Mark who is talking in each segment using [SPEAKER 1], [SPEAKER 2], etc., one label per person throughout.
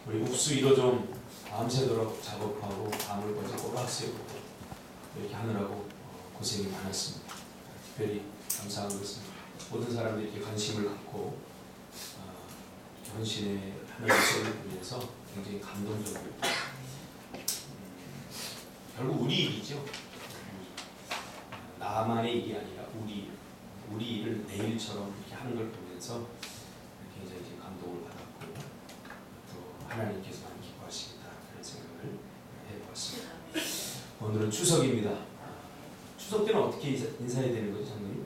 [SPEAKER 1] 우리 묵수이도 좀 밤새도록 작업하고 밤을 거쳐 꼬박새고 이렇게 하느라고 고생이 많았습니다. 특별히 감사한 것은 모든 사람들이 이렇게 관심을 갖고 헌신의 하는 모습을 보면서 굉장히 감동적이고 결국 우리 일이죠. 나만의 일이 아니라 우리 일을 내 일처럼 이렇게 하는 걸 보면서 굉장히 감동을 받았고 또 하나님께서 많이 기뻐하시겠다 그런 생각을 해보았습니다. 오늘은 추석입니다. 추석 때는 어떻게 인사해야 되는 거죠, 장로님?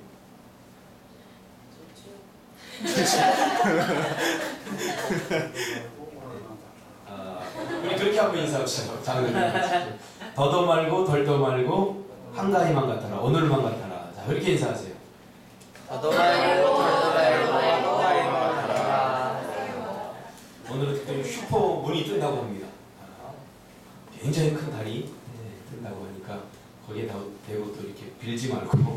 [SPEAKER 1] 우리 그렇게 하고 인사합시다. 장로님. 더도 말고 덜도 말고 한가위만 같아라. 오늘만 같아라. 자, 그렇게 인사하세요.
[SPEAKER 2] 더도 말고 덜도 말고 한가위만 같아라.
[SPEAKER 1] 오늘은 특별히 슈퍼문이 뜬다고 합니다. 굉장히 큰 달이 뜬다고 하니까 거기에 대고 또 이렇게 빌지 말고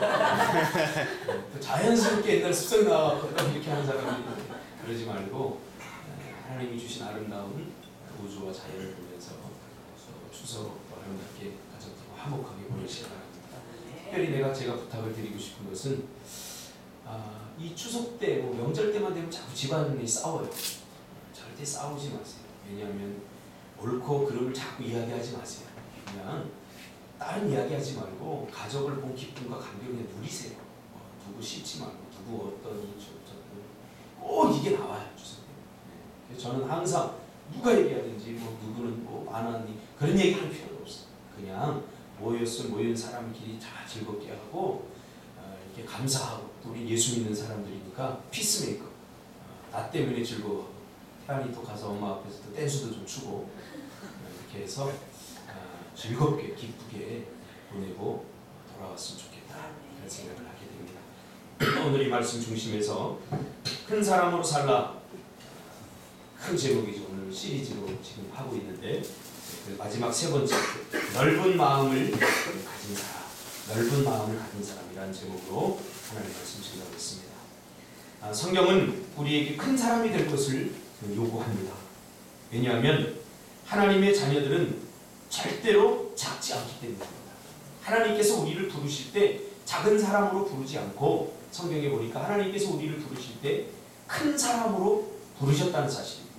[SPEAKER 1] 또 자연스럽게 옛날 습성이 나와서 이렇게 하는 사람이 그러지 말고 하나님이 주신 아름다운 우주와 자연을 보면서 추석도 아름답게 가족들과 화목하게 보내시기 바랍니다. 특별히 제가 부탁을 드리고 싶은 것은 이 추석 때 명절 때만 되면 자꾸 집안이 싸워요. 절대 싸우지 마세요. 왜냐하면 옳고 그름을 자꾸 이야기하지 마세요. 그냥 다른 이야기하지 말고 가족을 본 기쁨과 감격을 누리세요. 누구 싫지 말고 누구 어떠니 꼭 이게 나와요. 추석 때. 저는 항상 누가 얘기하든지 누구는 많았니 그런 얘기 할 필요가 없어요. 그냥 모인 사람끼리 다 즐겁게 하고 이렇게 감사하고 또 우리 예수 믿는 사람들이니까 피스메이커 나 때문에 즐거워하고 태안이 또 가서 엄마 앞에서 또 댄스도 좀 추고 이렇게 해서 즐겁게 기쁘게 보내고 돌아왔으면 좋겠다 그런 생각을 하게 됩니다. 오늘 이 말씀 중심에서 큰 사람으로 살라 큰 제목이죠. 오늘 시리즈로 지금 하고 있는데 마지막 세 번째 넓은 마음을 가진 사람 넓은 마음을 가진 사람이라는 제목으로 하나님 말씀 전하겠습니다. 성경은 우리에게 큰 사람이 될 것을 요구합니다. 왜냐하면 하나님의 자녀들은 절대로 작지 않기 때문입니다. 하나님께서 우리를 부르실 때 작은 사람으로 부르지 않고 성경에 보니까 하나님께서 우리를 부르실 때 큰 사람으로 부르셨다는 사실입니다.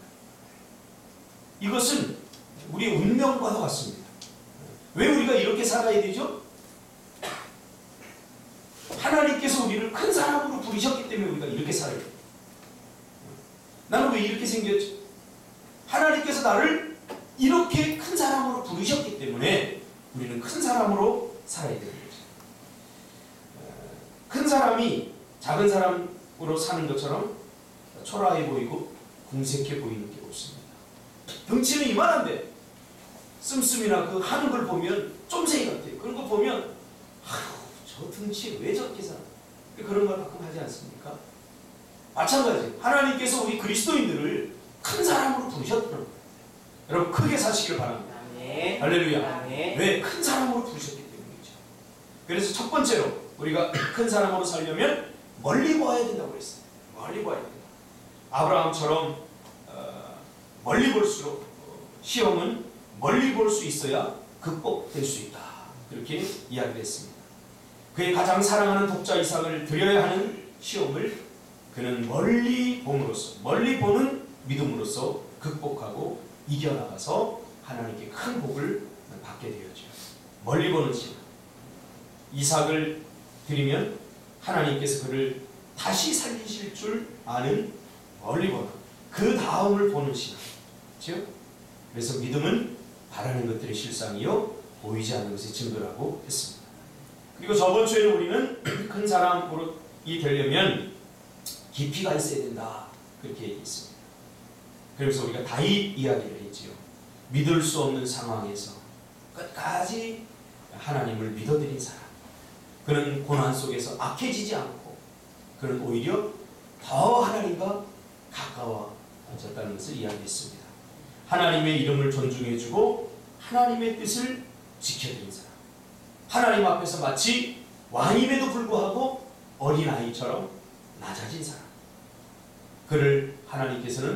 [SPEAKER 1] 이것은 우리의 운명과도 같습니다. 왜 우리가 이렇게 살아야 되죠? 하나님께서 우리를 큰 사람으로 부르셨기 때문에 우리가 이렇게 살아야 돼요. 나는 왜 이렇게 생겼지? 하나님께서 나를 이렇게 큰 사람으로 부르셨기 때문에 우리는 큰 사람으로 살아야 되는 거죠. 큰 사람이 작은 사람으로 사는 것처럼 초라해 보이고 궁색해 보이는 게 없습니다. 덩치는 이만한데 씀씀이나 그 하는 걸 보면 쫌생이 같아요. 그런 거 보면 저 덩치에 왜 저렇게 살아? 그런 걸 가끔 하지 않습니까? 마찬가지 하나님께서 우리 그리스도인들을 큰 사람으로 부르셨다는 거예요. 여러분 크게 사시길 바랍니다.
[SPEAKER 2] 아멘.
[SPEAKER 1] 할렐루야.
[SPEAKER 2] 아멘.
[SPEAKER 1] 왜? 큰 사람으로 부르셨기 때문이죠. 그래서 첫 번째로 우리가 큰 사람으로 살려면 멀리 보아야 된다고 했어요. 멀리 보아야 된다. 아브라함처럼 멀리 볼수록 시험은 멀리 볼 수 있어야 극복될 수 있다. 그렇게 이야기를 했습니다. 그의 가장 사랑하는 독자 이삭을 드려야 하는 시험을 그는 멀리 봄으로써 멀리 보는 믿음으로써 극복하고 이겨나가서 하나님께 큰 복을 받게 되었죠. 멀리 보는 시간. 이삭을 드리면 하나님께서 그를 다시 살리실 줄 아는 멀리 보는 그 다음을 보는 시간. 그렇죠? 그래서 믿음은 바라는 것들의 실상이요 보이지 않는 것의 증거라고 했습니다. 그리고 저번 주에는 우리는 큰 사람으로 되려면 깊이가 있어야 된다. 그렇게 얘기했습니다. 그래서 우리가 다윗 이야기를 했지요. 믿을 수 없는 상황에서 끝까지 하나님을 믿어드린 사람. 그는 고난 속에서 악해지지 않고 그는 오히려 더 하나님과 가까워졌다는 것을 이야기했습니다. 하나님의 이름을 존중해주고 하나님의 뜻을 지켜드린 사람. 하나님 앞에서 마치 왕임에도 불구하고 어린아이처럼 낮아진 사람. 그를 하나님께서는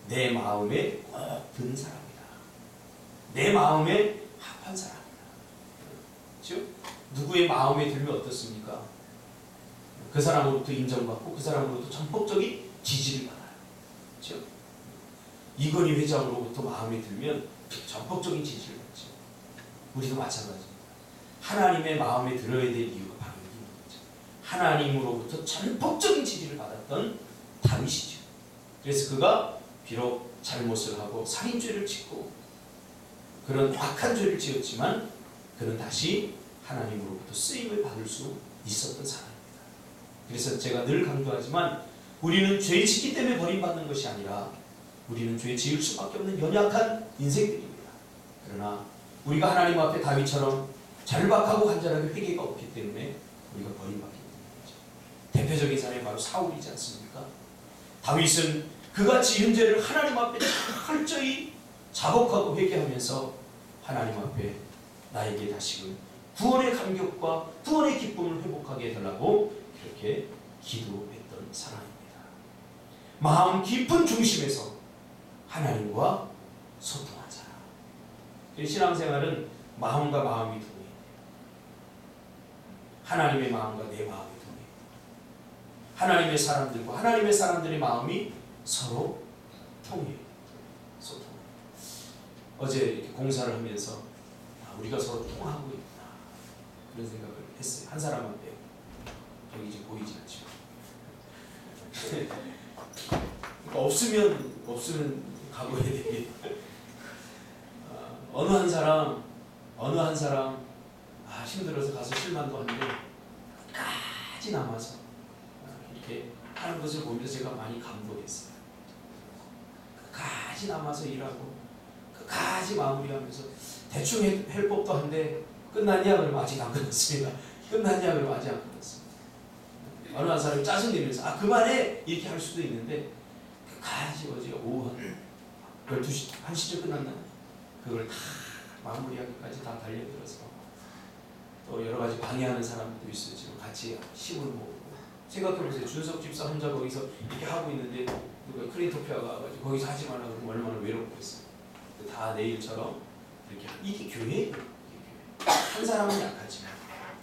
[SPEAKER 1] 내 마음에 꼭 든 사람이다. 내 마음에 합한 사람이다. 그렇죠? 누구의 마음에 들면 어떻습니까? 그 사람으로부터 인정받고 그 사람으로부터 전폭적인 지지를 받아요. 그렇죠? 이건희 회장으로부터 마음에 들면 전폭적인 지지를 받죠. 우리도 마찬가지입니다. 하나님의 마음에 들어야 될 이유가 바로 이런 거죠. 하나님으로부터 전폭적인 지지를 받았던 다윗이죠. 그래서 그가 비록 잘못을 하고 살인죄를 짓고 그런 악한 죄를 지었지만 그는 다시 하나님으로부터 쓰임을 받을 수 있었던 사람입니다. 그래서 제가 늘 강조하지만 우리는 죄 짓기 때문에 버림받는 것이 아니라 우리는 죄 지을 수밖에 없는 연약한 인생들입니다. 그러나 우리가 하나님 앞에 다윗처럼 절박하고 간절하게 회개가 없기 때문에 우리가 버림받게 되는 거죠. 대표적인 사람이 바로 사울이지 않습니까? 다윗은 그가 지은 죄를 하나님 앞에 철저히 자복하고 회개하면서 하나님 앞에 나에게 다시금 구원의 감격과 구원의 기쁨을 회복하게 해달라고 그렇게 기도했던 사람입니다. 마음 깊은 중심에서 하나님과 소통한 사람. 신앙생활은 마음과 마음이 동해야 돼요. 하나님의 마음과 내 마음이 동해야 돼요. 하나님의 사람들과 하나님의 사람들의 마음이 서로 통해요. 소통. 어제 이렇게 공사를 하면서 우리가 서로 통하고 있구나 그런 생각을 했어요. 한 사람만 빼고. 여기 이제 보이지 않죠. 그러니까 없으면 각오해야 됩니다. 어느 한 사람 힘들어서 가서 실만도 한데 끝까지 남아서 이렇게 하는 것을 보면서 제가 많이 감동했어요. 끝까지 남아서 일하고 끝까지 마무리하면서 대충 할 법도 한데 끝났냐 그러면 아직 안 끝났습니다. 끝났냐 그러면 아직 안 끝났습니다. 어느 한 사람이 짜증내면서 그만해 이렇게 할 수도 있는데 끝까지 어제 오후 한 12시 1시쯤 끝났나 그걸 다 마무리하기까지 다 달려들어서 또 여러 가지 방해하는 사람들도 있어요. 지금 같이 힘을 모으고 생각해보세요. 준석 집사 혼자 거기서 이렇게 하고 있는데 누가 크리토피아가 와가지고 거기서 하지 말라 그러면 얼마나 외롭겠어요. 다 내일처럼 이렇게 이게 교회예요. 한 사람은 약하지만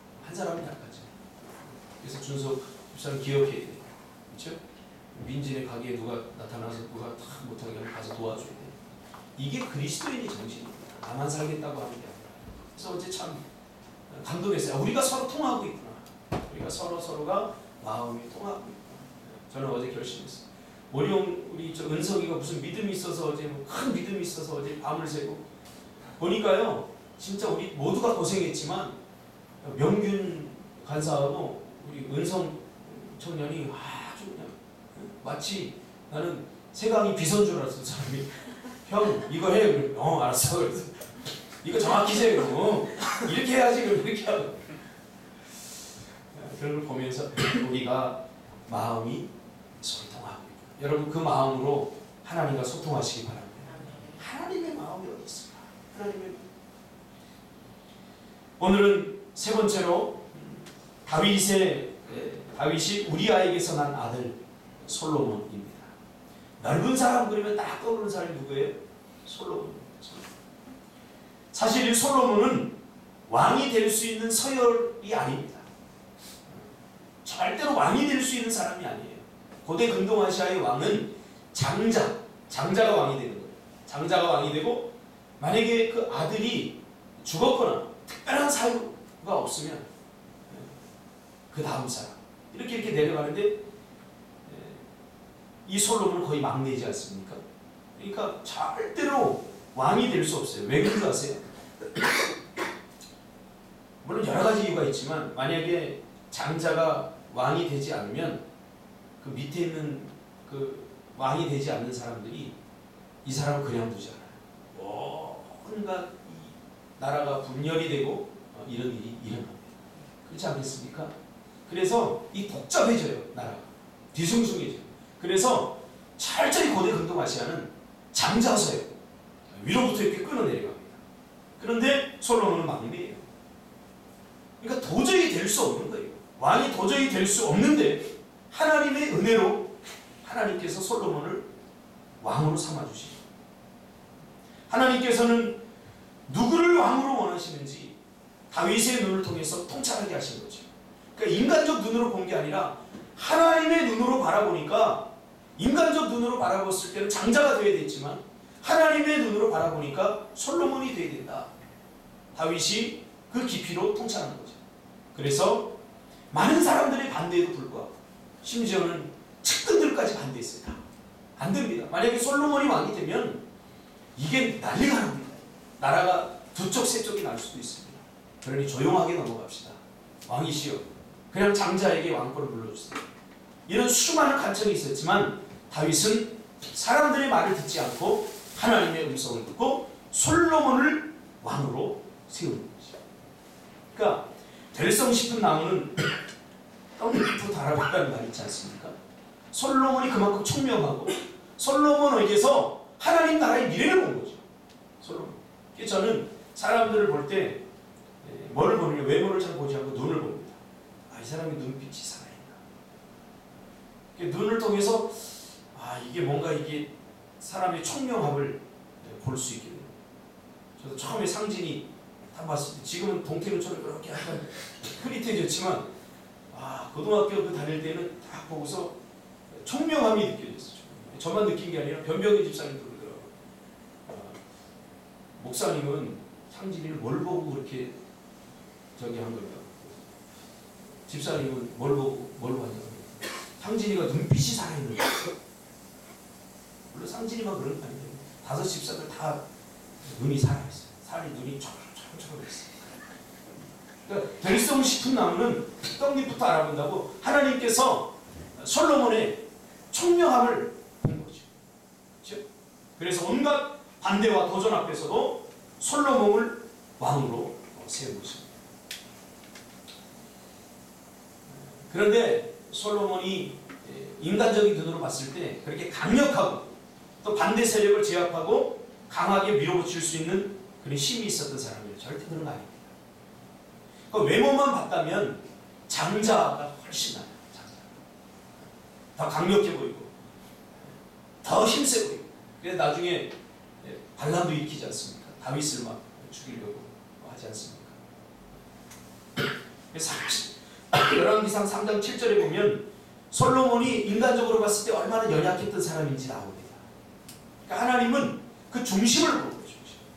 [SPEAKER 1] 그래서 준석 집사는 기억해야 돼요. 그렇죠? 민진의 가게에 누가 나타나서 누가 다 못하게 하면 가서 도와줘야 돼요. 이게 그리스도인의 정신입니다. 나만 살겠다고 하는 게 아니라. 그래서 어제 참 감동했어요. 우리가 서로 통하고 있구나. 우리가 서로가 마음이 통하고 있구나. 저는 어제 결심했어요. 우리 은석이가 무슨 믿음이 있어서 어제 큰 믿음이 있어서 어제 밤을 새고 보니까요. 진짜 우리 모두가 고생했지만 명균 간사하고 우리 은성 청년이 아주 그냥 마치 나는 세강이 비선 줄 알았어. 사람이 형 이거 해. 그러면 알았어. 그래서 이거 정확히 해. 이렇게 해야지. 이렇게 하고 그런 걸 보면서 우리가 마음이 소통하고 있고 여러분 그 마음으로 하나님과 소통하시기 바랍니다. 하나님의 마음이 어디 있을까? 오늘은 세 번째로 다윗이 우리아에게서 난 아들 솔로몬입니다. 넓은 사람 그러면 딱 떠오르는 사람이 누구예요? 솔로몬입니다. 사실 이 솔로몬은 왕이 될 수 있는 서열이 아닙니다. 절대로 왕이 될 수 있는 사람이 아니에요. 고대 근동아시아의 왕은 장자가 왕이 되는 거예요. 장자가 왕이 되고 만약에 그 아들이 죽었거나 특별한 사유가 없으면 그 다음 사람 이렇게 내려가는데 이 솔로몬은 거의 막내이지 않습니까? 그러니까 절대로 왕이 될 수 없어요. 왜 그런지 아세요? 물론 여러 가지 이유가 있지만 만약에 장자가 왕이 되지 않으면 그 밑에 있는 그 왕이 되지 않는 사람들이 이 사람을 그냥 두지 않아요. 온갖 나라가 분열이 되고 이런 일이 일어납니다. 그렇지 않겠습니까? 그래서 이 복잡해져요. 나라가 뒤숭숭해져요. 그래서 철저히 고대 근동아시아는 장자서예요. 위로부터 이렇게 끌어내려갑니다. 그런데 솔로몬은 막내예요. 그러니까 도저히 될 수 없는 거예요. 왕이 도저히 될 수 없는데 하나님의 은혜로 하나님께서 솔로몬을 왕으로 삼아주시죠. 하나님께서는 누구를 왕으로 원하시는지 다윗의 눈을 통해서 통찰하게 하신 거죠. 그러니까 인간적 눈으로 본 게 아니라 하나님의 눈으로 바라보니까, 인간적 눈으로 바라봤을 때는 장자가 되어야 됐지만 하나님의 눈으로 바라보니까 솔로몬이 되어야 된다. 다윗이 그 깊이로 통찰한 거죠. 그래서 많은 사람들의 반대에도 불구하고, 심지어는 측근들까지 반대했어요. 다. 안 됩니다. 만약에 솔로몬이 왕이 되면 이게 난리가 납니다. 나라가 두 쪽 세 쪽이 날 수도 있습니다. 그러니 조용하게 넘어갑시다. 왕이시여, 그냥 장자에게 왕권을 물려주세요. 이런 수많은 간청이 있었지만 다윗은 사람들의 말을 듣지 않고 하나님의 음성을 듣고 솔로몬을 왕으로 세우는 거죠. 그러니까 될성 싶은 나무는 떡잎으로 달아간다는 말 있지 않습니까? 솔로몬이 그만큼 총명하고 솔로몬에게서 하나님 나라의 미래를 본 거죠. 솔로몬. 저는 사람들을 볼 때 뭐를 보느냐, 외모를 잘 보지 않고 눈을 봅니다. 아, 이 사람이 눈빛이 살아있나. 눈을 통해서 이게 뭔가 이게 사람의 총명함을 볼 수 있게 돼요. 저도 처음에 상진이 딱 봤을 때, 지금은 동태눈처럼 이렇게 약간 흐릿해졌지만 고등학교 다닐 때는 딱 보고서 총명함이 느껴졌어요. 저만 느낀 게 아니라 변병희 집사님도 그러더라고요. 목사님은 상진이를 뭘 보고 그렇게 저기 한 거예요. 집사님은 뭘 보고 뭘 봤냐고. 상진이가 눈빛이 살아있는 거예요. 물론 상진이만 그런 거 아니에요. 5 집사들 다 눈이 살아있어요. 눈이 초록초록했어요. 그러니까 될성 싶은 나무는 떡잎부터 알아본다고 하나님께서 솔로몬의 총명함을 본 거죠. 그렇죠? 그래서 온갖 반대와 도전 앞에서도 솔로몬을 왕으로 세운 것입니다. 그런데 솔로몬이 인간적인 눈으로 봤을 때 그렇게 강력하고 또 반대 세력을 제압하고 강하게 밀어붙일 수 있는 그런 힘이 있었던 사람이에요. 절대 그런 거 아닙니다. 그러니까 외모만 봤다면 장자가 훨씬 나아요. 더 강력해 보이고 더 힘세 보이고. 그래서 나중에 반란도 일으키지 않습니까? 다윗을 막 죽이려고 하지 않습니까? 그래서 열왕기상 3장 7절에 보면 솔로몬이 인간적으로 봤을 때 얼마나 연약했던 사람인지 나옵니다. 그러니까 하나님은 그 중심을 보는 거죠.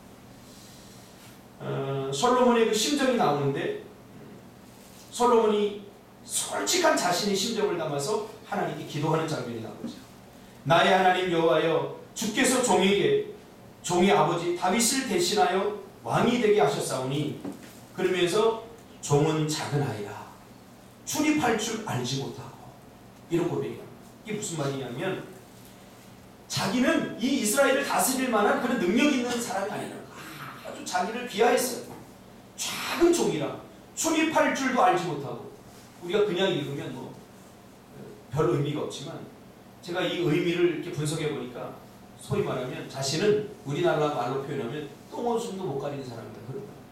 [SPEAKER 1] 솔로몬의 그 심정이 나오는데, 솔로몬이 솔직한 자신의 심정을 담아서 하나님께 기도하는 장면이 나오죠. 나의 하나님 여호와여, 주께서 종의 아버지 다윗을 대신하여 왕이 되게 하셨사오니, 그러면서 종은 작은 아이라 출입할 줄 알지 못하고, 이런 고백이에요. 이게 무슨 말이냐면 자기는 이 이스라엘을 다스릴 만한 그런 능력 있는 사람이 아니라 아주 자기를 비하했어요. 작은 종이라 출입할 줄도 알지 못하고. 우리가 그냥 읽으면 뭐 별 의미가 없지만 제가 이 의미를 이렇게 분석해 보니까 소위 말하면 자신은 우리나라 말로 표현하면 똥오줌도 못 가리는 사람이다, 그런 거예요.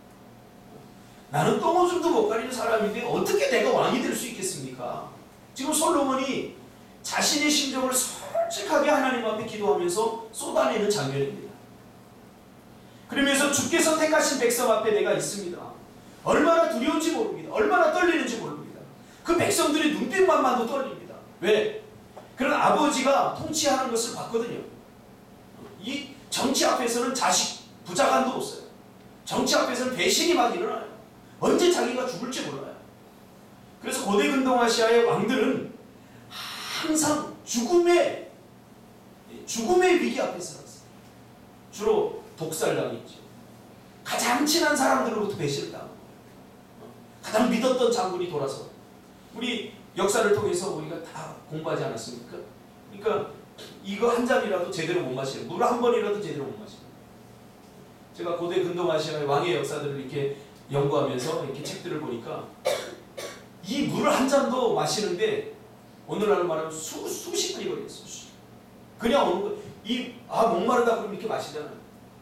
[SPEAKER 1] 나는 똥오줌도 못 가리는 사람인데 어떻게 내가 왕이 될 수 있겠습니까? 지금 솔로몬이 자신의 심정을 솔직하게 하나님 앞에 기도하면서 쏟아내는 장면입니다. 그러면서 주께서 택하신 백성 앞에 내가 있습니다. 얼마나 두려운지 모릅니다. 얼마나 떨리는지 모릅니다. 그 백성들의 눈빛만 봐도 떨립니다. 왜? 그런 아버지가 통치하는 것을 봤거든요. 이 정치 앞에서는 부자간도 없어요. 정치 앞에서는 배신이 막 일어나요. 언제 자기가 죽을지 몰라요. 그래서 고대 근동아시아의 왕들은 항상 죽음의 위기 앞에 살았어요. 주로 독살당했죠. 가장 친한 사람들로부터 배신을 당하고, 가장 믿었던 장군이 돌아서, 우리 역사를 통해서 우리가 다 공부하지 않았습니까? 그러니까 이거 한 잔이라도 제대로 못 마시는, 물 한 번이라도 제대로 못 마시는. 제가 고대 근동아시아의 왕의 역사들을 이렇게 연구하면서 이렇게 책들을 보니까 이 물을 한 잔도 마시는데 오늘날로 말하면 수십 분이 걸렸어요. 그냥 오는 거, 목마르다 그러면 이렇게 마시잖아요.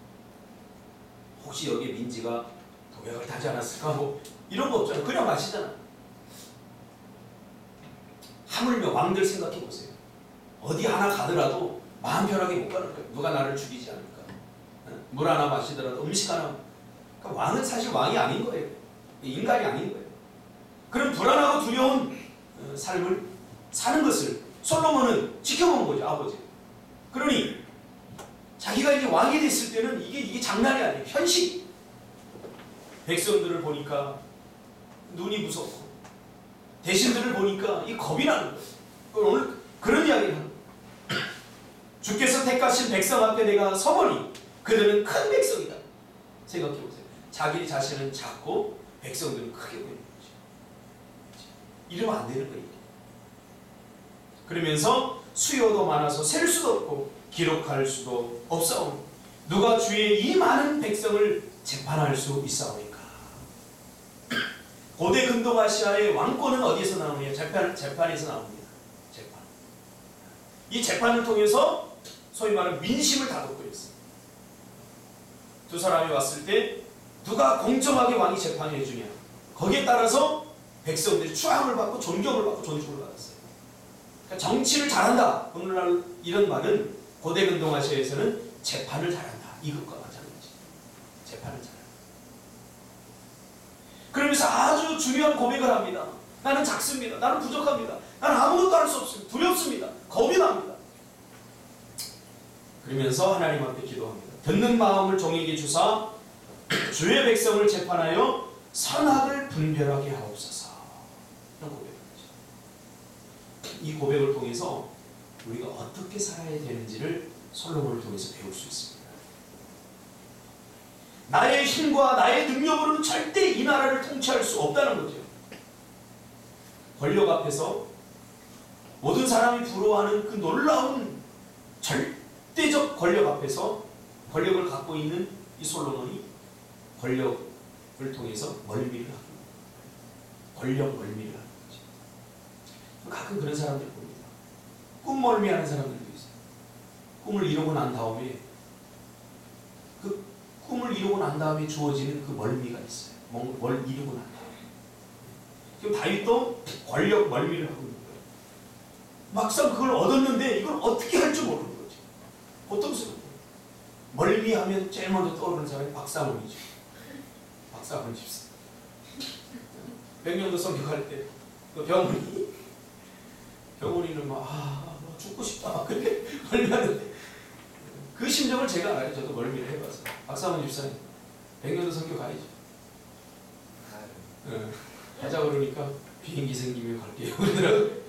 [SPEAKER 1] 혹시 여기에 민지가 독약을 타지 않았을까? 뭐 이런 거 없잖아요. 그냥 마시잖아요. 하물며 왕들 생각해 보세요. 어디 하나 가더라도 마음 편하게 못 가는 거예요. 누가 나를 죽이지 않을까. 물 하나 마시더라도 음식 하나. 그러니까 왕은 사실 왕이 아닌 거예요. 인간이 아닌 거예요. 그런 불안하고 두려운 삶을 사는 것을 솔로몬은 지켜본 거죠. 아버지. 그러니 자기가 이제 왕이 됐을 때는 이게 장난이 아니에요. 현실. 백성들을 보니까 눈이 무섭고 대신들을 보니까 이 겁이 나는 거예요. 오늘 그런 이야기를 하는 거예요. 주께서 택하신 백성 앞에 내가 서보니 그들은 큰 백성이다. 생각해보세요. 자기 자신은 작고 백성들은 크게 보이는 거죠. 이러면 안 되는 거예요. 그러면서 수요도 많아서 셀 수도 없고 기록할 수도 없사오니 누가 주의 이 많은 백성을 재판할 수 있사오니까. 고대 근동아시아의 왕권은 어디에서 나오느냐? 재판에서 나옵니다. 재판. 이 재판을 통해서 소위 말하는 민심을 다독고 있어요. 두 사람이 왔을 때 누가 공정하게 왕이 재판해 주냐. 거기에 따라서 백성들이 추앙을 받고 존경을 받고 존중을 받았어요. 그러니까 정치를 잘한다. 오늘날 이런 말은 고대 근동아시아에서는 재판을 잘한다. 이것과 마찬가지. 재판을 잘한다. 그러면서 아주 중요한 고백을 합니다. 나는 작습니다. 나는 부족합니다. 나는 아무것도 할 수 없습니다. 두렵습니다. 겁이 납니다. 그러면서 하나님 앞에 기도합니다. 듣는 마음을 종에게 주사 주의 백성을 재판하여 선악을 분별하게 하옵소서. 이런 고백을 하죠. 이 고백을 통해서 우리가 어떻게 살아야 되는지를 솔로몬을 통해서 배울 수 있습니다. 나의 힘과 나의 능력으로는 절대 이 나라를 통치할 수 없다는 거죠. 권력 앞에서 모든 사람이 부러워하는 그 놀라운 절대적 권력 앞에서 권력을 갖고 있는 이 솔로몬이 권력을 통해서 멀미를 합니다. 권력 멀미를 하는 거죠. 가끔 그런 사람들 봅니다. 꿈 멀미하는 사람들도 있어요. 꿈을 이루고 난 다음에 꿈을 이루고 난 다음에 주어지는 그 멀미가 있어요. 뭘 이루고 난 다음에. 지금 다윗도 권력 멀미를 하고 있는 거예요. 막상 그걸 얻었는데 이걸 어떻게 할 줄 모르는 거죠. 고통스러워요. 멀미하면 제일 먼저 떠오르는 사람이 박사원이죠. 박사원 집사. 백령도 성격할 때 그 병원이는 막 죽고 싶다 막 그렇게 멀미하는데 그 심정을 제가 알아요. 저도 멀미를 해봐서. 박사원 집사님, 백년도 성교 가야죠. 가자 그러니까 비행기 생기면 갈게요. 그러더라고요.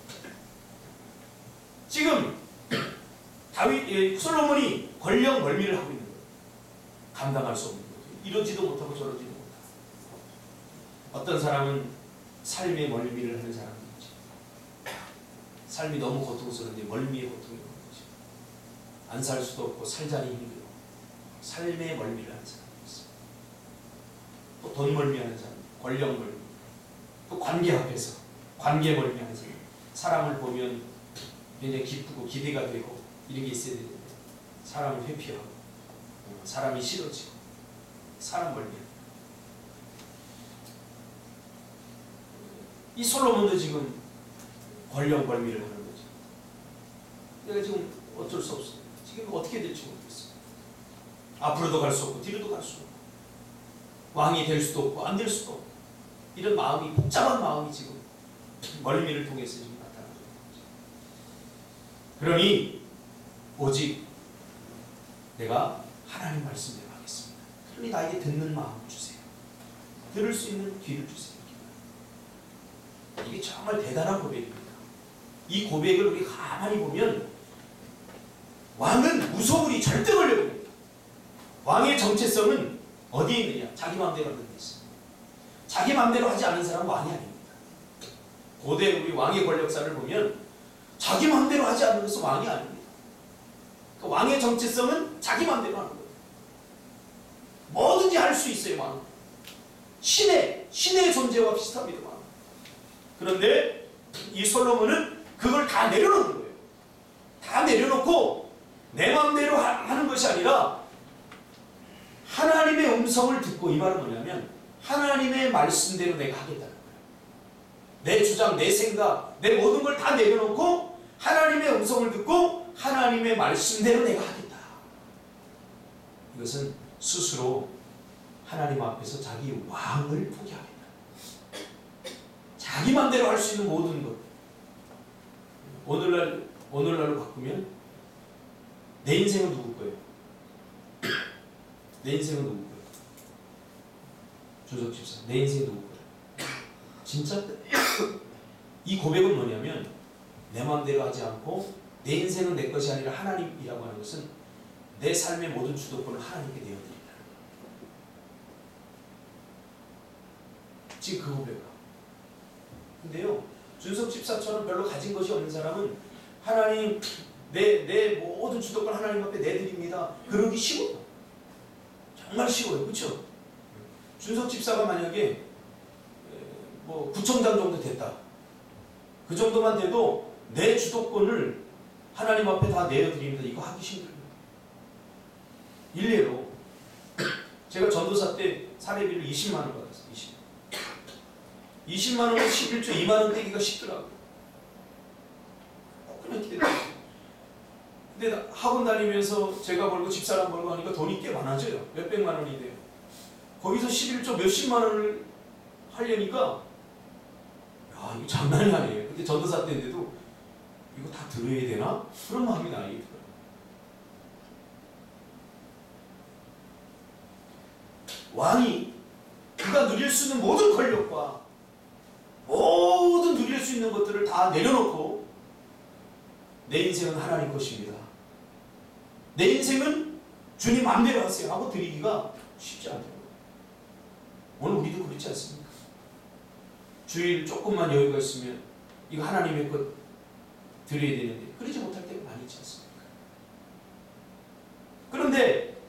[SPEAKER 1] 지금 솔로몬이 권력 멀미를 하고 있는 거예요. 감당할 수 없는 거죠. 이러지도 못하고 저러지도 못하고. 어떤 사람은 삶의 멀미를 하는 사람이 있죠. 삶이 너무 고통스러운데 멀미의 고통이 오는 거죠. 안 살 수도 없고 살자니 힘들고 삶의 멀미를 하는 사람이 있어요. 또 돈 멀미하는 사람, 권력 멀미, 또 관계 앞에서 관계 멀미하는 사람. 사람을 보면 굉장히 기쁘고 기대가 되고 이런 게 있어야 되는데 사람을 회피하고 사람이 싫어지고 사람 멀미하는. 이 솔로몬도 지금 권력 멀미를 하는 거죠. 내가 지금 어쩔 수 없어. 지금 어떻게 될지 모르겠어. 앞으로도 갈 수 없고 뒤로도 갈 수 없고 왕이 될 수도 없고 안 될 수도 없고 이런 마음이 복잡한 마음이 지금 멀미를 통해서 지금 나타나는 거죠. 그러니 오직 내가 하나님 말씀대로 하겠습니다. 그러니 나에게 듣는 마음을 주세요. 들을 수 있는 귀를 주세요. 이게 정말 대단한 고백입니다. 이 고백을 우리 가만히 보면 왕은 무소불위 절대 권력입니다. 왕의 정체성은 어디에 있느냐? 자기 마음대로 하는 데 있습니다. 자기 마음대로 하지 않는 사람은 왕이 아닙니다. 고대 우리 왕의 권력사를 보면 자기 마음대로 하지 않는 것은 왕이 아닙니다. 그 왕의 정체성은 자기 마음대로 하는 거예요. 뭐든지 할 수 있어요. 왕은 신의 존재와 비슷합니다. 왕은. 그런데 이 솔로몬은 그걸 다 내려놓는 거예요. 다 내려놓고 내 마음대로 하는 것이 아니라 하나님의 음성을 듣고, 이 말은 뭐냐면 하나님의 말씀대로 내가 하겠다는 거예요. 내 주장, 내 생각, 내 모든 걸 다 내려놓고 하나님의 음성을 듣고 하나님의 말씀대로 내가 하겠다. 이것은 스스로 하나님 앞에서 자기 왕을 포기하겠다. 자기 맘대로 할 수 있는 모든 것. 오늘날로 바꾸면 내 인생은 누구 거예요? 내 인생은 누구 거예요? 준석 집사, 내 인생은 누구 거예요? 진짜 이 고백은 뭐냐면 내 마음대로 하지 않고 내 인생은 내 것이 아니라 하나님이라고 하는 것은 내 삶의 모든 주도권을 하나님께 내어드린다. 지금 그 고백이야. 근데요, 준석 집사처럼 별로 가진 것이 없는 사람은 하나님 내 모든 주도권 하나님 앞에 내드립니다. 그러기 쉬워요. 정말 쉬워요. 그렇죠? 준석 집사가 만약에 뭐 구청장 정도 됐다. 그 정도만 돼도 내 주도권을 하나님 앞에 다 내어드립니다. 이거 하기 힘들어요. 일례로 제가 전도사 때 사례비를 20만 원 받았어요. 20만 원에 11조 2만 원 떼기가 쉽더라고요. 그냥 기대했어요. 근데 학원 다니면서 제가 벌고 집사람 벌고 하니까 돈이 꽤 많아져요. 몇백만 원이 돼요. 거기서 11조 몇십만 원을 하려니까 야, 이거 장난이 아니에요. 근데 전도사 때인데도 이거 다 들어야 되나? 그런 마음이 나게 들어요. 왕이 그가 누릴 수 있는 모든 권력과 모든 누릴 수 있는 것들을 다 내려놓고 내 인생은 하나님 것입니다. 내 인생은 주님 마음대로 하세요 하고 드리기가 쉽지 않더라고요. 오늘 우리도 그렇지 않습니까? 주일 조금만 여유가 있으면 이거 하나님의 것 드려야 되는데 그러지 못할 때가 많이 있지 않습니까? 그런데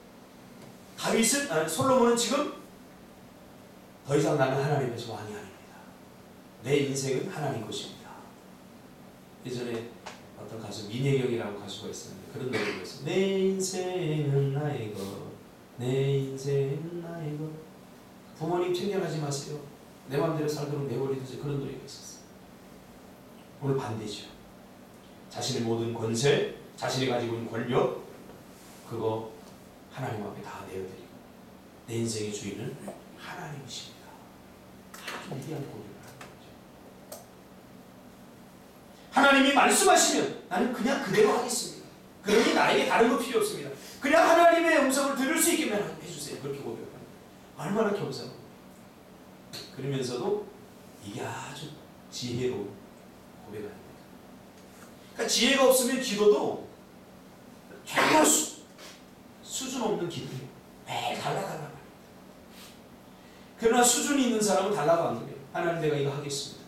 [SPEAKER 1] 솔로몬은 지금 더 이상 나는 하나님에서 왕이 아닙니다. 내 인생은 하나님 것입니다. 예전에 어떤 가수 민혜경이라고 가수가 있었는데 그런 노래가 있어요. 내 인생은 나의 것, 내 인생은 나의 것. 부모님 챙겨가지 마세요. 내 마음대로 살도록 내버려두세요. 그런 노래가 있었어요. 오늘 반대죠. 자신의 모든 권세, 자신이 가지고 있는 권력, 그거 하나님 앞에 다 내어드리고 내 인생의 주인은 하나님이십니다. 아주 위대한 고백을 하는 거죠. 하나님이 말씀하시면 나는 그냥 그대로 하겠습니다. 그러니 나에게 다른 거 필요 없습니다. 그냥 하나님의 음성을 들을 수 있게만 해주세요. 그렇게 고백합니다. 얼마나 겸손하고 그러면서도 이게 아주 지혜로운 고백을 합니다. 그러니까 지혜가 없으면 기도도 정말 수준 없는 기도예요. 매일 달라달라. 그러나 수준이 있는 사람은 달라고 안 그래요. 하나님 내가 이거 하겠습니다.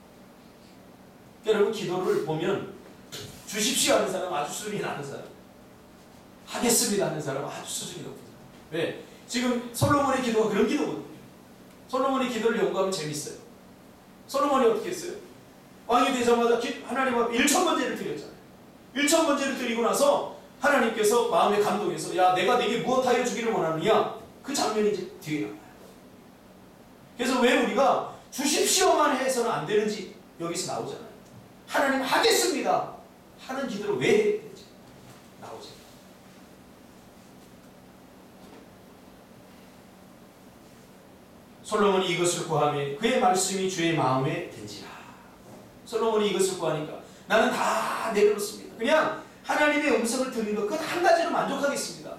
[SPEAKER 1] 여러분 기도를 보면 주십시오 하는 사람 아주 수준이 낮은 사람, 하겠습니다 하는 사람 아주 수준이 높은 사람. 왜? 지금 솔로몬의 기도가 그런 기도거든요. 솔로몬의 기도를 연구하면 재밌어요. 솔로몬이 어떻게 했어요? 왕이 되자마자 하나님 앞에 1,000번제를 드렸잖아요. 1,000번제를 드리고 나서 하나님께서 마음에 감동해서 야 내가 네게 무엇하여 주기를 원하느냐, 그 장면이 이제 뒤에 나와요. 그래서 왜 우리가 주십시오만 해서는 안 되는지 여기서 나오잖아요. 하나님 하겠습니다 하는 기도를 왜 해야 되지? 나오죠. 솔로몬이 이것을 구하며 그의 말씀이 주의 마음에 든지라. 솔로몬이 이것을 구하니까 나는 다 내려놓습니다. 그냥 하나님의 음성을 듣는 것, 그 한 가지로 만족하겠습니다.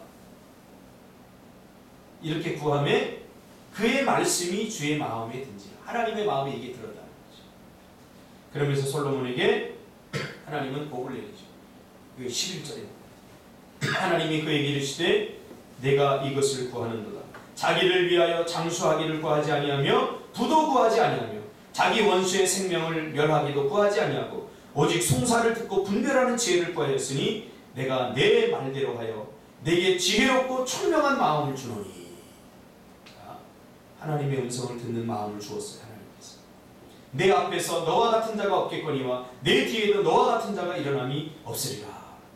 [SPEAKER 1] 이렇게 구하며 그의 말씀이 주의 마음에 든지라. 하나님의 마음에 이게 들었다는 거죠. 그러면서 솔로몬에게 하나님은 복을 내리죠. 그게 11절에 하나님이 그에게 이르시되 내가 이것을 구하는도다. 자기를 위하여 장수하기를 구하지 아니하며 부도 구하지 아니하며 자기 원수의 생명을 멸하기도 구하지 아니하고 오직 송사를 듣고 분별하는 지혜를 구하였으니 내가 내 말대로 하여 내게 지혜롭고 총명한 마음을 주노니. 하나님의 음성을 듣는 마음을 주었어요. 하나님께서 내 앞에서 너와 같은 자가 없겠거니와 내 뒤에도 너와 같은 자가 일어남이 없으리라.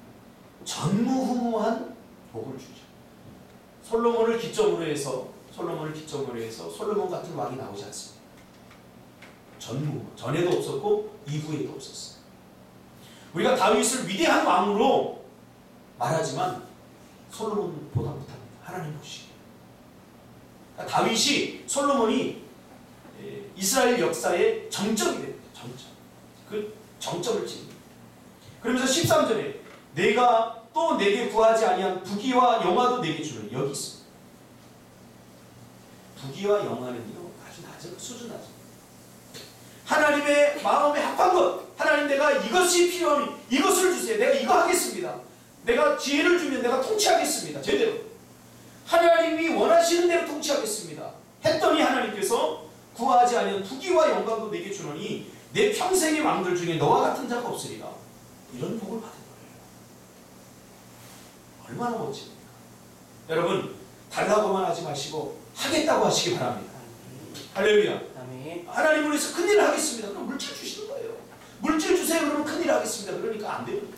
[SPEAKER 1] 전무후무한 복을 주죠. 솔로몬을 기점으로 해서 솔로몬 같은 왕이 나오지 않습니다. 전에도 없었고 이후에도 없었어요. 우리가 다윗을 위대한 왕으로 말하지만 솔로몬보다 못합니다. 하나님 보시기에. 그러니까 다윗이 솔로몬이 이스라엘 역사의 정점이 됩니다. 정점. 그 정점을 찍는. 그러면서 13절에 내가 또 내게 구하지 아니한 부귀와 영화도 내게 주는 여기 있습니다. 부귀와 영화는요 아주 낮은 수준 낮은. 하나님의 마음에 합한 것. 하나님 내가 이것이 필요하니 이것을 주세요. 내가 이거 하겠습니다. 내가 지혜를 주면 내가 통치하겠습니다. 제대로. 하나님이 원하시는 대로 통치하겠습니다. 했더니 하나님께서 구하지 아니한 부귀와 영광도 내게 주노니 내 평생의 왕들 중에 너와 같은 자가 없으리라. 이런 복을 받은 거예요. 얼마나 멋집니까? 여러분 달라고만 하지 마시고 하겠다고 하시기 바랍니다. 할렐루야.
[SPEAKER 2] 아멘.
[SPEAKER 1] 하나님을 위해서 큰일을 하겠습니다. 그럼 물질 주시는 거예요. 물질 주세요. 그러면 큰일을 하겠습니다. 그러니까 안 돼요.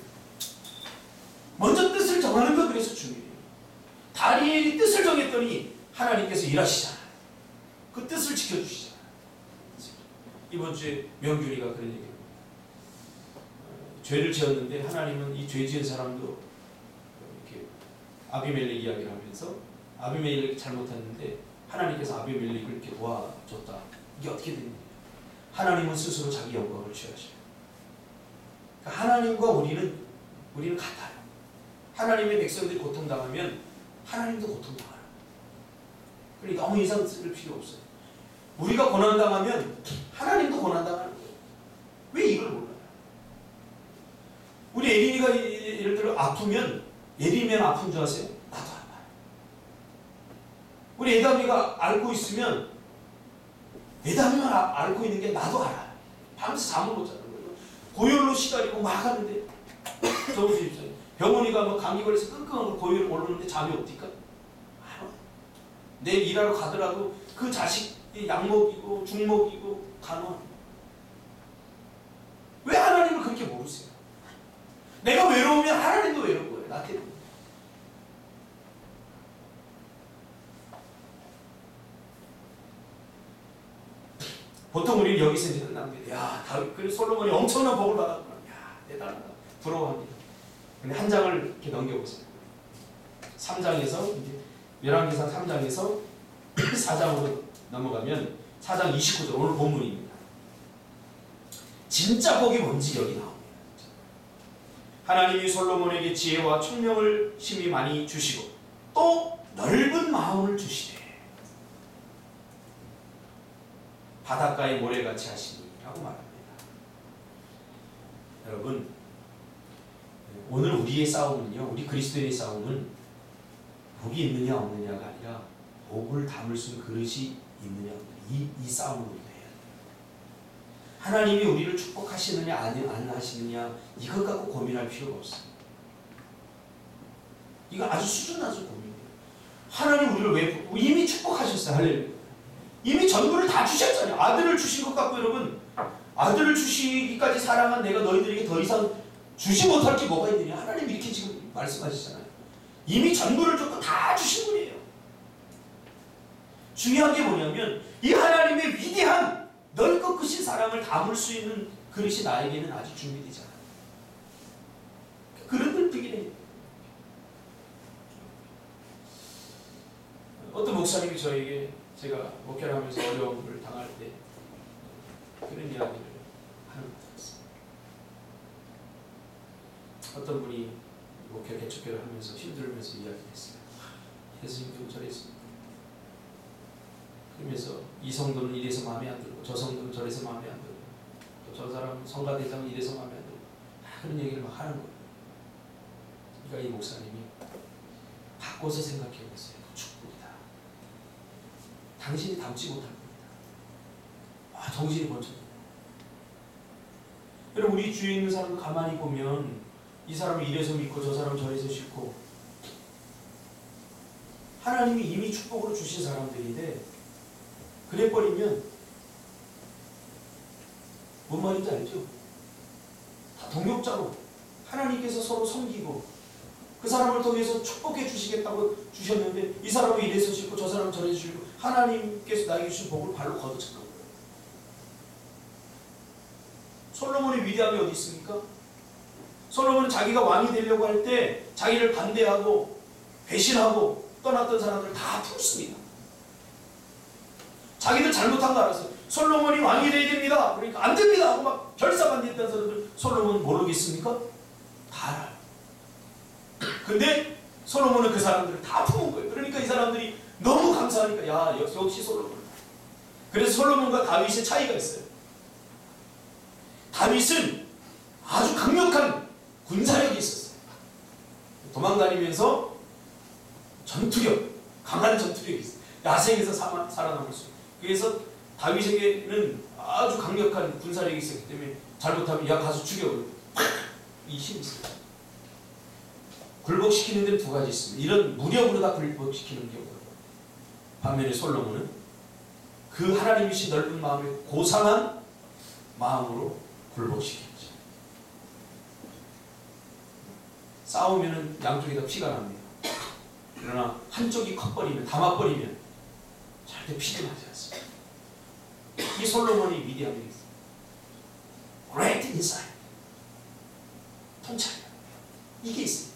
[SPEAKER 1] 먼저 뜻을 정하는 거 그래서 중요해요. 다니엘이 뜻을 정했더니 하나님께서 일하시잖아요. 그 뜻을 지켜주시잖아요. 이번 주에 명균이가 그런 얘기를 죄를 지었는데 하나님은 이 죄 지은 사람도 이렇게 아비멜렉 이야기를 하면서 아비멜렉이 잘못했는데 하나님께서 아비멜렉을 이렇게 도와줬다. 이게 어떻게 됩니까? 하나님은 스스로 자기 영광을 취하셔요. 그러니까 하나님과 우리는 같아요. 하나님의 백성들이 고통당하면 하나님도 고통당하는 거예요. 그러니까 너무 인상 쓸 필요 없어요. 우리가 고난당하면 하나님도 고난당하는 거예요. 왜 이걸 몰라요? 우리 예린이가 예를 들어 아프면 예린이면 아픈 줄 아세요? 나도 알아요. 우리 애담이가 앓고 있으면 애담이만 앓고 있는 게 나도 알아요. 밤새 잠을 못 자는 거예요. 고열로 시달리고 막 하는데 저보세요. 병원에 가면 감기 걸려서 끙끙하고 고열 오르는데 잠이 옵니까? 내일 일하러 가더라도 그 자식이 약 먹이고 죽 먹이고 간호하는. 왜 하나님을 그렇게 모르세요? 내가 외로우면 하나님도 외로운 거예요. 나 때문에. 보통 우리는 여기서 이제 끝납니다. 야, 다윗, 그리고 솔로몬이 엄청난 복을 받았구나. 야, 대단하다. 부러워합니다. 근데 한 장을 이렇게 넘겨보세요. 3장에서 이제 열왕기상 3장에서 4장으로 넘어가면 4장 29절 오늘 본문입니다. 진짜 복이 뭔지 여기 나옵니다. 하나님이 솔로몬에게 지혜와 총명을 심히 많이 주시고 또 넓은 마음을 주시되 바닷가의 모래같이 하시니 라고 말합니다. 여러분 오늘 우리의 싸움은요, 우리 그리스도인의 싸움은 복이 있느냐 없느냐가 아니라 복을 담을 수 있는 그릇이 있느냐 이 싸움을 우리가 해야 돼요. 하나님이 우리를 축복하시느냐 안 하시느냐 이것 갖고 고민할 필요가 없어요. 이거 아주 수준 낮은 고민이에요. 하나님 우리를 왜 이미 축복하셨어요. 할렐루야. 이미 전부를 다 주셨잖아요. 아들을 주신 것 같고 여러분 아들을 주시기까지 사랑한 내가 너희들에게 더 이상 주지 못할 게 뭐가 있느냐. 하나님 이렇게 지금 말씀하시잖아요. 이미 전부를 줬고 다 주신 분이에요. 중요한 게 뭐냐면 이 하나님의 위대한 넓고 크신 사랑을 담을 수 있는 그릇이 나에게는 아직 준비되지 않아요. 그런 늙기는 어떤 목사님이 저에게 제가 목회를 하면서 어려움을 당할 때 그런 이야기를 하는 것 같았어요. 어떤 분이 목회 개척교를 하면서 힘들면서 이야기했어요. 예수님도 저랬습니다. 그러면서 이 성도는 이래서 마음에 안 들고 저 성도는 저래서 마음에 안 들고 또 저 사람 성가대장은 이래서 마음에 안 들고 그런 얘기를 막 하는 거예요. 그러니까 이 목사님이 바꿔서 생각해 보세요. 축복이다. 당신이 담지 못할 겁니다. 정신이 번쩍. 여러분 우리 주위에 있는 사람도 가만히 보면 이 사람을 이래서 믿고 저 사람 저래서 싫고 하나님이 이미 축복으로 주신 사람들인데 그래버리면 뭔 말인지 알죠? 다 동역자로 하나님께서 서로 섬기고 그 사람을 통해서 축복해 주시겠다고 주셨는데 이 사람은 이래서 싫고 저 사람은 저래서 싫고 하나님께서 나에게 주신 복을 발로 걷어찬 거예요. 솔로몬의 위대함이 어디 있습니까?
[SPEAKER 3] 솔로몬은 자기가 왕이 되려고 할 때 자기를 반대하고 배신하고 떠났던 사람들 다 품습니다. 자기들 잘못한 거 알았어요. 솔로몬이 왕이 돼야 됩니다. 그러니까 안 됩니다 하고 막 결사반대했던 사람들 솔로몬 모르겠습니까? 다 알아요. 근데 솔로몬은 그 사람들을 다 품은 거예요. 그러니까 이 사람들이 너무 감사하니까 야 역시 솔로몬. 그래서 솔로몬과 다윗의 차이가 있어요. 다윗은 아주 강력한 군사력이 있었어요. 도망다니면서 전투력, 강한 전투력이 있어요. 야생에서 살아남을 수 있어요. 그래서 다윗에게는 아주 강력한 군사력이 있었기 때문에 잘못하면 야 가서 죽여. 이 힘이 있어요. 굴복시키는 데는 두 가지 있습니다. 이런 무력으로 다 굴복시키는 경우. 반면에 솔로몬은 그 하나님이신 넓은 마음에 고상한 마음으로 굴복시켰죠. 싸우면은 양쪽이 다 피가 납니다. 그러나 한쪽이 컷버리면, 담아버리면 절대 피가 나지 않습니다. 이 솔로몬이 위대한 게 있어요. Great insight. 통찰이야. 이게 있어요.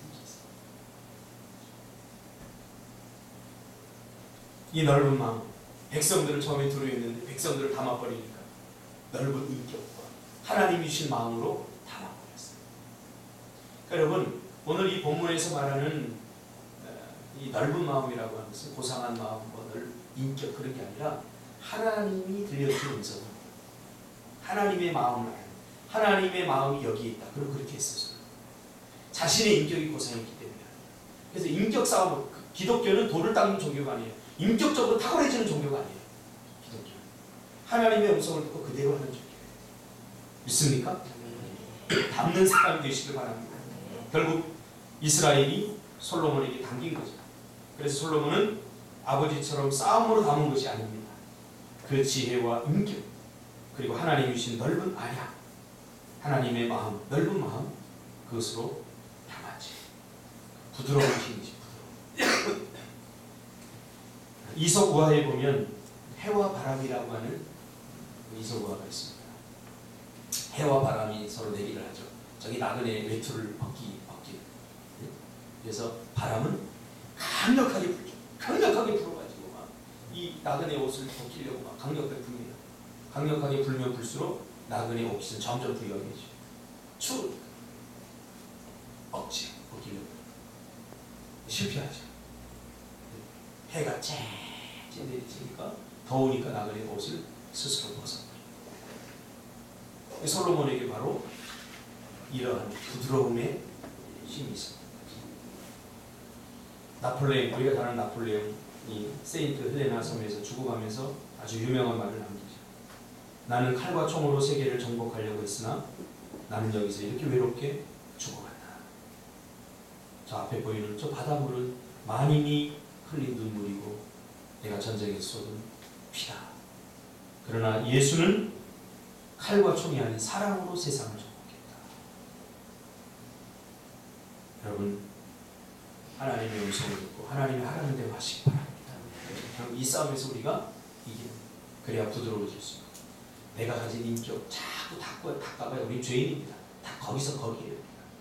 [SPEAKER 3] 이 넓은 마음, 백성들을 처음에 두려워했는데 백성들을 담아버리니까 넓은 인격과 하나님이 주신 마음으로 담아버렸어요. 그러니까 여러분, 오늘 이 본문에서 말하는 이 넓은 마음이라고 하는 것은 고상한 마음과 인격 그런 게 아니라 하나님이 들려주는 음성은 하나님의 마음을 알아요. 하나님의 마음이 여기에 있다. 그리고 그렇게 했어요. 자신의 인격이 고상했기 때문에. 그래서 인격 싸움, 기독교는 돌을 닦는 종교가 아니에요. 인격적으로 탁월해지는 종교가 아니에요. 기독교는 하나님의 음성을 듣고 그대로 하는 종교예요. 믿습니까? 담는 사람이 되시길 바랍니다. 결국 이스라엘이 솔로몬에게 당긴 거죠. 그래서 솔로몬은 아버지처럼 싸움으로 담은 것이 아닙니다. 그 지혜와 인격, 그리고 하나님이 주신 넓은 안약, 하나님의 마음, 넓은 마음, 그것으로 담았지. 부드러운 힘이지, 부드러운. 이석우화에 보면 해와 바람이라고 하는 이석우화가 있습니다. 해와 바람이 서로 내기를 하죠. 저기 나그네 외투를 벗기. 그래서 바람은 강력하게 불어가지고 막 이 나그네 옷을 벗기려고 막 강력하게 불니다. 강력하게 불면 불수록 나그네 옷은 점점 부여해지죠. 추우니까 억지 벗기려고 실패하죠. 해가 쨍쨍내리치니까 더우니까 나그네 옷을 스스로 벗어버려요. 솔로몬에게 바로 이러한 부드러움의 힘이 있습니다. 나폴레옹, 우리가 다 아는 나폴레옹이 세인트 헬레나 섬에서 죽어가면서 아주 유명한 말을 남기죠. 나는 칼과 총으로 세계를 정복하려고 했으나 나는 여기서 이렇게 외롭게 죽어간다. 저 앞에 보이는 저 바닷물은 만인이 흘린 눈물이고 내가 전쟁에서 쏟은 피다. 그러나 예수는 칼과 총이 아닌 사랑으로 세상을 정복했다. 여러분, 하나님의 음성을 듣고 하나님이 하라는 대로 하시기 바랍니다. 이 싸움에서 우리가 이기는, 그래야 부드러워질 수 있고, 내가 가진 인격 자꾸 닦아봐야 우리 죄인입니다. 다 거기서 거기에요.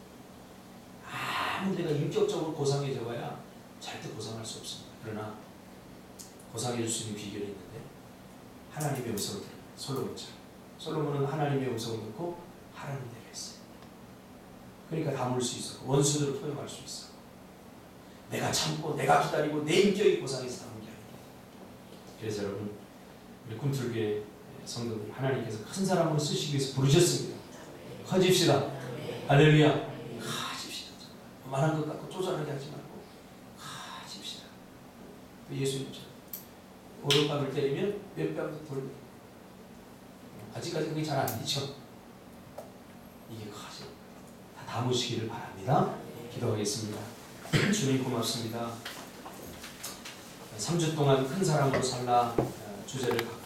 [SPEAKER 3] 아무 내가 인격적으로 고상해져봐야 절대 고상할 수 없습니다. 그러나 고상해질 수 있는 비결이 있는데 하나님의 음성을 들어요. 솔로몬처럼. 솔로몬은 하나님의 음성을 듣고 하라는 대로 했어요. 그러니까 담을 수 있었고 원수들을 포용할 수 있어. 내가 참고 내가 기다리고 내 인격이 고상해서 담은 게 아니에요. 그래서 여러분, 우리 꿈틀교회 성도들, 하나님께서 큰 사람으로 쓰시기 위해서 부르셨습니다. 커집시다. 할렐루야. 커집시다. 말한 것 같고 쪼잔하게 하지 말고 커집시다. 예수님처럼 오른뺨을 때리면 왼뺨도 돌려. 아직까지 그게 잘 안 되죠. 이게 커져. 다 담으시기를 바랍니다. 기도하겠습니다. 주님 고맙습니다. 3주 동안 큰 사랑으로 살라 주제를 갖고